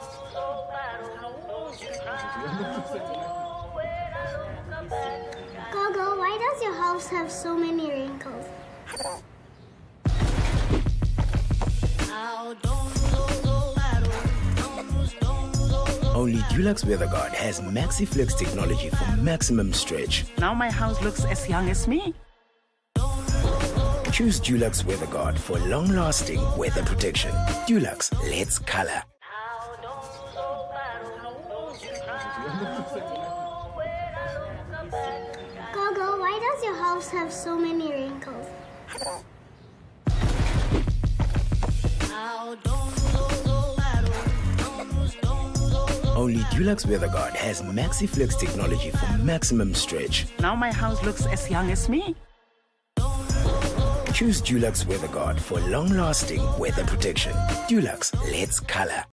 Gogo, why does your house have so many wrinkles? Only Dulux WeatherGuard has MaxiFlex technology for maximum stretch. Now my house looks as young as me. Choose Dulux WeatherGuard for long-lasting weather protection. Dulux, let's color. Gogo, why does your house have so many wrinkles? Only Dulux WeatherGuard has MaxiFlex technology for maximum stretch. Now my house looks as young as me. Choose Dulux WeatherGuard for long-lasting weather protection. Dulux, let's color.